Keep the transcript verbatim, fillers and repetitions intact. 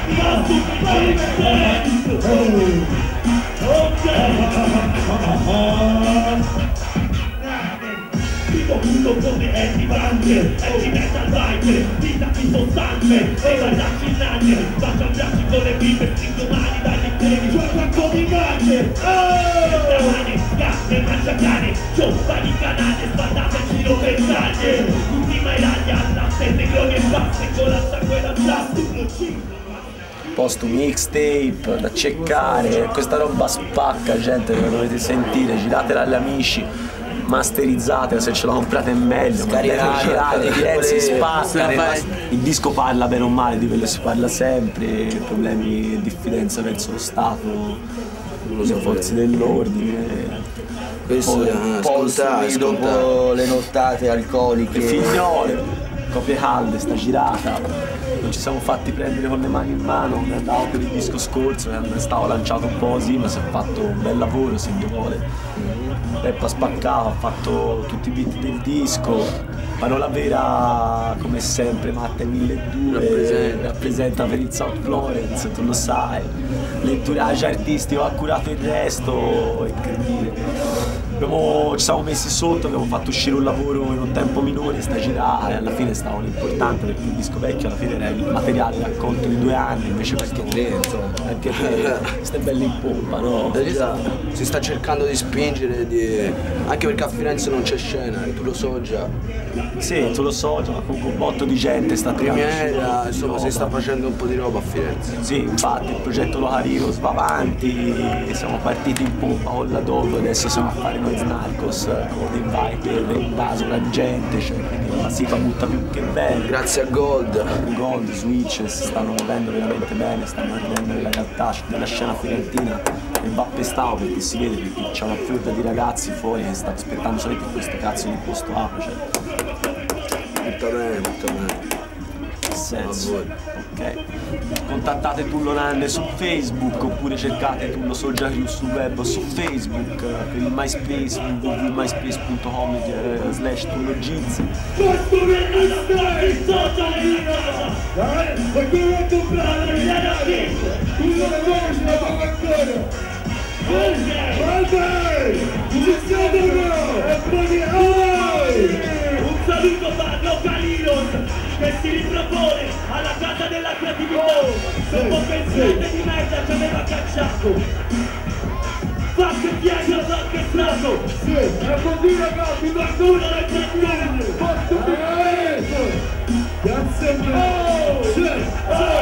Vivo culo come Eddie Branche, Eddie Metal Biker, vita di sostanze, e guardarci in anche, faccio abbracci con le pipe, stringo mani dagli piedi, gioco a come manche, mani, gatto e mangiacane, giovani canale, spadate in giro per taglie, ultima iraglia, latte, negroni e basse, con la sangue da plastic, posto mixtape da ceccare, questa roba spacca, gente, la dovete sentire, giratela agli amici, masterizzatela, se ce la comprate è meglio, scaricate, Firenze spacca, il disco parla bene o male di quello che si parla sempre, problemi e diffidenza verso lo Stato, le forze dell'ordine. Questo poi dopo le nottate alcoliche, le figliole, copie calde, sta girata. Non ci siamo fatti prendere con le mani in mano, mi andavo per il disco scorso, stavo lanciato un po' così, ma si è fatto un bel lavoro se mi vuole. Peppa spaccava, ha fatto tutti i beat del disco, parola vera come sempre, Matte milleduecento rappresenta per il South Florence, tu lo sai, l'entourage artistico ha curato il resto, incredibile. Abbiamo, ci siamo messi sotto, abbiamo fatto uscire un lavoro in un tempo minore, sta girata e alla fine stava l'importante perché il disco vecchio alla fine era il materiale raccolto di due anni, invece questo insomma, anche te, questa è bella in pompa, no? Si sta cercando di spingere, di... anche perché a Firenze non c'è scena, tu lo so già. Sì, tu lo so già, comunque un botto di gente sta Primiera, insomma si sta facendo un po' di roba a Firenze. Sì, infatti il progetto Locario va avanti, siamo partiti in pompa con la Dove, adesso siamo a fare noi Narcos, con Invite, l'invaso, la gente, cioè quindi la sifa butta più che bene. Grazie a Gold. Gold, Switch si stanno muovendo veramente bene, stanno arrivando nella realtà della scena fiorentina e va pestato perché si vede perché c'è una fiorda di ragazzi fuori che stanno aspettando solamente questo cazzo di posto apre, cioè. Tutta bene, tutta bene. Senso. Ok. Contattate Tullo Nanne su Facebook oppure cercate Tullo Soulja Crew sul web o su Facebook, per il MySpace w w w punto myspace punto com slash Tullo Giz. Un saluto da Localinos che si ripropone alla casa della creatività. Dopo pensate di merda ci aveva cacciato. Faccio il piano orchestrato. Sì, è così ragazzi, qualcuno nel cantone. Fatto veramente. Grazie a me.